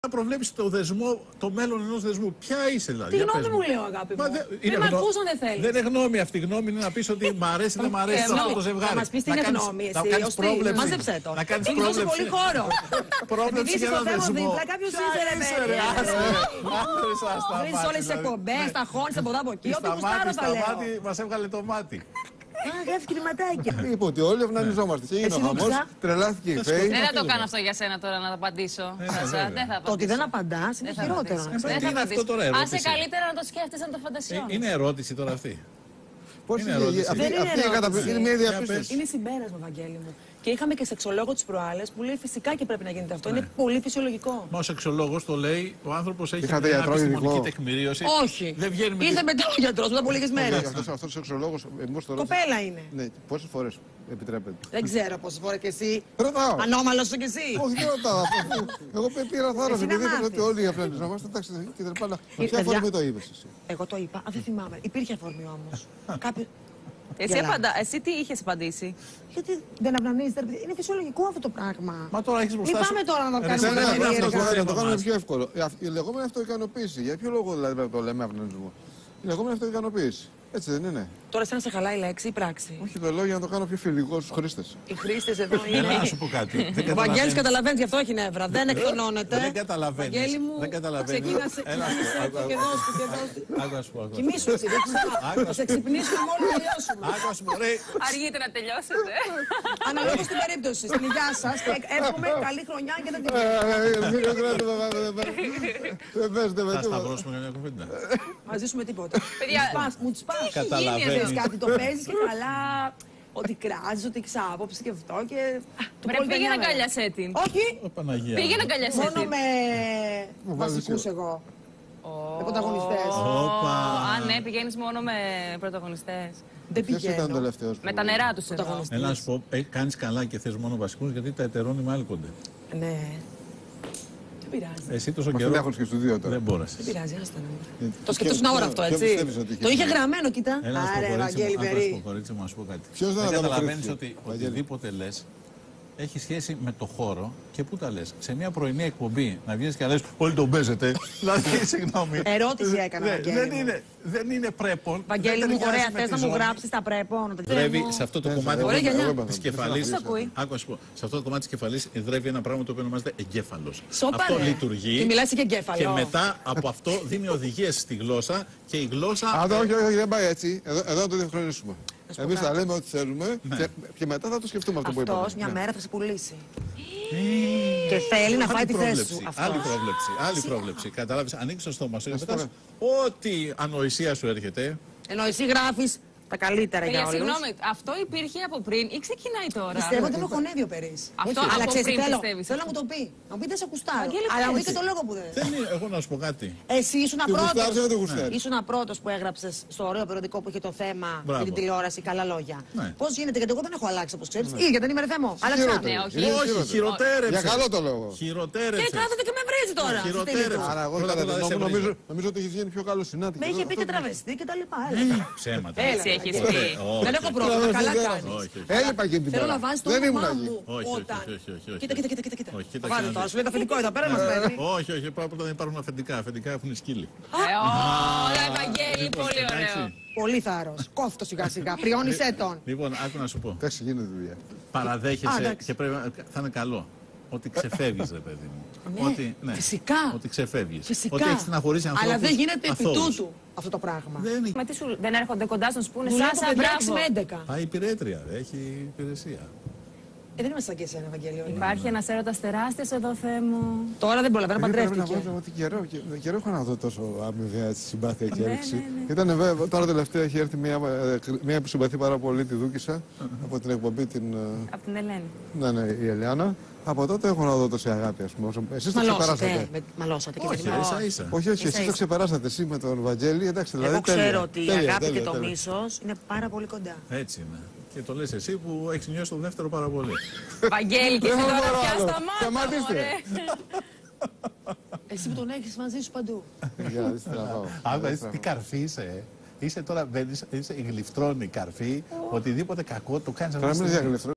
να προβλέψεις το δεσμό, το μέλλον ενός δεσμού. Ποια είσαι δηλαδή? Τι γνώμη μου λέω, αγάπη μου. Δεν με ακούς αν δεν θέλεις. Δεν είναι γνώμη αυτή. Γνώμη είναι να πεις ότι μ' αρέσει, δεν μ' αρέσει αυτό το ζευγάρι. Να μας πεις τι είναι γνώμη, εσύ. Μάζεψε το. Να κάνεις πρόβλεψη. Έχει πολύ χώρο. Πρόβλεψη για ένα δεσμό. Κάποιος είσαι ρε παιδί. Βρεις όλες τις εκπομπές, τα χώνεις, τα ποδά από εκεί. Ό,τι κουστάρω θα λέω. Μας έβγαλε το μάτι. Γράφει κινηματάκια. Είπε ότι όλοι ευνανιζόμαστε. Έγινε ο χαμός, τρελάθηκε η Φέη. Δεν θα το κάνω αυτό για σένα τώρα να το απαντήσω. Δεν θα απαντήσω. Το ότι δεν απαντάς είναι χειρότερο. Δεν θα απαντήσω. Άσε καλύτερα να το σκέφτεσαι να το φαντασιώνεις. Είναι ερώτηση τώρα αυτή. Πώς είναι αυτή είναι μια διαπίστωση. Είναι συμπέρασμα, Βαγγέλη μου. Και είχαμε και σεξολόγο τις προάλλες που λέει φυσικά και πρέπει να γίνεται αυτό. Είναι πολύ φυσιολογικό. Μα ο σεξολόγος το λέει, ο άνθρωπος έχει μια επιστημονική τεκμηρίωση. Όχι. Ήρθε μετά ο γιατρός μετά από λίγες μέρες. Αυτός ο σεξολόγος. Κοπέλα είναι. Ναι, πόσες φορές επιτρέπεται? Δεν ξέρω πόσες φορές κι εσύ. Ρωτάω. Ανώμαλος είσαι κι εσύ. Όχι, δεν ρωτάω. Εγώ πήρα θάρρος επειδή είπατε ότι όλοι οι ευνανιζόμαστε. Εντάξει, και δεν πάνε. Με ποια αφορμή το είπες εσύ? Εγώ το είπα, δεν θυμάμαι. Υπήρχε αφορμή όμως. Εσύ τι είχες απαντήσει? Γιατί δεν αυνανίζεται, είναι φυσιολογικό αυτό το πράγμα. Μα τώρα έχεις μπροστά σου. Πάμε τώρα να το κάνουμε. Να το κάνουμε πιο εύκολο. Η λεγόμενη αυτοικανοποίηση. Για ποιο λόγο δηλαδή πρέπει να το λέμε αυνανισμό? Η λεγόμενη αυτοικανοποίηση. Έτσι δεν είναι? Τώρα σε να σε χαλάει η λέξη ή η πράξη? Όχι, το λέω για να το κάνω πιο φιλικό στους χρήστες. Οι χρήστες εδώ είναι. Να σου πω κάτι. Ο Βαγγέλης καταλαβαίνει, γι' αυτό έχει νεύρα. Δεν εκδονώνεται. Δεν καταλαβαίνεις. Βαγγέλη μου, ξεκίνησε και δώσου. Κοιμήσου εσύ, θα σε ξυπνήσουμε μόνο να τελειώσουμε. Αργείτε να τελειώσετε. Αναλόγως στην περίπτωση. Στην υγειά σας. Εύχομαι καλή χρονιά και δεν την Δεν παίζετε με Θα τίποτα. σταυρώσουμε μια κουβέντα. Μαζί σου με τίποτα. Μου τσπάς. Καταλαβαίνεις. Κάτι το παίζεις και καλά. Ότι κράζεις, ότι έχεις άποψη και αυτό και. Πήγαινε αγκαλιάσέ την. Όχι! Πήγαινε αγκαλιάσέ την. Μόνο με βασικούς εγώ. Με πρωταγωνιστές. Α, ναι, πηγαίνεις μόνο με πρωταγωνιστές. Δεν Ποιος ήταν πηγαίνω. τελευταίος? Με τα νερά τους εδώ. Έλα να σου πω, κάνεις καλά και θες μόνο βασικούς γιατί τα ετερόνυμα άλκονται. Ναι. Δεν πειράζει. Εσύ τόσο Μας καιρό τον έχουν και στο δύο τώρα. δεν μπόρεσες. Δεν πειράζει, άστα να. Το σκεφτόσουν ώρα αυτό, ποιο έτσι. πιστεύεις ότι είχε Το είχε γίνει? γραμμένο, κοίτα. Έλα να σου πω, Άρε, κορίτσι Βαγγέλη μου, άκου να σου πω, Περί. κορίτσι μου, να σου πω κάτι. Ποιος δεν Δεν καταλαβαίνεις ανταποκρίθηκε, ότι Βαγγέλη? οτιδήποτε λες έχει σχέση με το χώρο και πού τα λες. Σε μια πρωινή εκπομπή να βγεις και να λες όλοι τον παίζετε. Δηλαδή, συγγνώμη. Ερώτηση έκανα, Βαγγέλη μου. Δεν είναι πρέπον. Βαγγέλη δεν μου, ταιριάζει ωραία, με θες τη να μου ζώνη. γράψεις τα πρέπον. Δρεύει σε αυτό το κομμάτι Ωραία γυαλιά. της κεφαλής. ακούει. Άκου να σου πω. Σε αυτό το κομμάτι της κεφαλής δρεύει ένα πράγμα το οποίο ονομάζεται εγκέφαλος. Σοπα, Αυτό ρε. λειτουργεί. Και μιλάς και εγκέφαλο. Και μετά από αυτό δίνει οδηγίες στη γλώσσα και η γλώσσα. Όχι, δεν πάει έτσι. Εδώ να το διευκρινίσουμε. Εμείς θα λέμε ό,τι θέλουμε και μετά θα το σκεφτούμε αυτό που είπαμε. Αυτός μια μέρα θα σε πουλήσει. Και θέλει να φάει τη θέση σου. Άλλη πρόβλεψη. Κατάλαβες, ανοίξεις το στόμα σου και πετάς ό,τι ανοησία σου έρχεται. Ενώ εσύ γράφεις τα καλύτερα για όλους. Συγγνώμη, αυτό υπήρχε από πριν ή ξεκινάει τώρα? Πιστεύω ότι με χωνεύει ο Περίς. Αυτό Αλλά από ξέρεις, πριν θέλω πιστεύεις? να μου το πει. Να μου πει δεν σε κουστάρω. Βαγγέλη, Αλλά μου πει έτσι. και το λόγο που δεν. Δεν είναι, εγώ να σου πω κάτι. Εσύ ήσουν Τη γουστάρεις ή δεν τη πρώτος. γουστάρεις? Ήσουν πρώτος που έγραψες στο ωραίο περιοδικό που είχε το θέμα Μπράβο. για την τηλεόραση Καλά Λόγια. Ναι. Πώς γίνεται, γιατί εγώ δεν έχω αλλάξει όπως ξέρεις. Ίδια δεν είμαι ρε Θέμο. Άλλαξα. Χειρότερο. Ναι, όχι. Είναι Όχι, χειρότερο. χειροτέρεψε. Για καλό το λόγο. Και Χειροτέρεψε. κάθεται και με βρίζει τώρα. στη στήλη του. Χειροτέρεψε. Άρα εγώ Πρώτα κατά απ' όλα τη δεν γνώμη σε μου βρίζω. νομίζω ότι έχει γίνει πιο καλό συνάτη. Με είχε πει και τραβεστή και τα λοιπά. Ψέματα. Έτσι έχεις Βαγγέλη. πει. Δεν έχω πρόβλημα. Καλά κάνεις. Όχι, όχι. Έλειπα εκείνη την Θέλω ώρα. να βάζεις το Δεν ήμουν όνομά εκεί. μου Όχι, όχι, όταν. όχι, όχι, όχι. Κοίτα, κοίτα. Όχι, κοίτα, Βάλε κοίτα. τώρα, σου λέει το αφεντικό εδώ πέρα μας παίρνει. Όχι, όχι, πρώτα δεν υπάρχουν αφεντικά. Αφεντικά έχουν σκύλι. Ωραία, Ευαγγέλη, πολύ ωραίο. Εντάξει. Πολύ θάρρος. Κόφτο σιγά σιγά. Πριώνισέ τον. Λοιπόν, άκου να σου πω. Εντάξει, γίνεται δουλειά. Παραδέχεσαι εντάξει. και πρέπει θα είναι καλό. Ότι ξεφεύγεις, ρε παιδί μου. Ναι, φυσικά. Ότι ξεφεύγεις. Φυσικά. Ότι έχεις στεναχωρήσει ανθρώπους Αλλά δεν γίνεται επί αθώους. τούτου αυτό το πράγμα. Μα τι σου δεν έρχονται κοντά σου να σου πούνε Δουλεύω Σάσα, παιδιά 6 μπράβο. με 11. Πάει υπηρέτρια, ρε, έχει υπηρεσία. Δεν είμαστε σαν και εσένα, Ευαγγέλιο. Υπάρχει ένας έρωτας τεράστιος εδώ, Θεέ μου. Τώρα δεν προλαβαίνω, Πρέπει να παντρεύτηκε. πω ότι καιρό έχω να δω τόσο αμοιβαία συμπάθεια και Ναι, έλξη. ναι. Ήταν βέβαια, τώρα τελευταία έχει έρθει μια που συμπαθεί πάρα πολύ τη Δούκησα από την εκπομπή την. Από την Ελένη. Ναι, η Ελιάνα. Από τότε έχω να δω τόση αγάπη, α πούμε. Εσείς το ξεπεράσατε. Μαλώσατε και Όχι, με ίσα ίσα. Όχι, Ίσα εσείς το ίσα. ξεπεράσατε εσύ με τον Βαγγέλη. Εντάξει, δηλαδή. Εγώ ξέρω τέλεια. ότι η Τέλεια, αγάπη τέλεια, και το τέλεια. μίσος είναι πάρα πολύ κοντά. Έτσι είναι. Και το λες εσύ που έχεις νιώσει το δεύτερο πάρα πολύ. Βαγγέλη, και Δεν εσύ μπορώ τώρα πια άλλο. σταμάτα, Σταματήστε. μωρέ. Εσύ που τον έχεις μαζί σου παντού. Για να δεις τι να πάω. Άκου, τι καρφί είσαι. Είσαι τώρα, είσαι η γλυφτρώνη καρφί. Οτιδήποτε κακό το κάνεις Τώρα μην αυτή τη στιγμή. διαγλυφθώ.